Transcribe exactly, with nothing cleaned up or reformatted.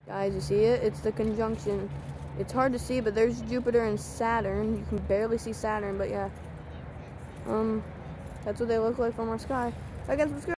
Guys, you see it? It's the conjunction. It's hard to see, but there's Jupiter and Saturn. You can barely see Saturn, but yeah. Um, that's what they look like from our sky. I guess subscribe.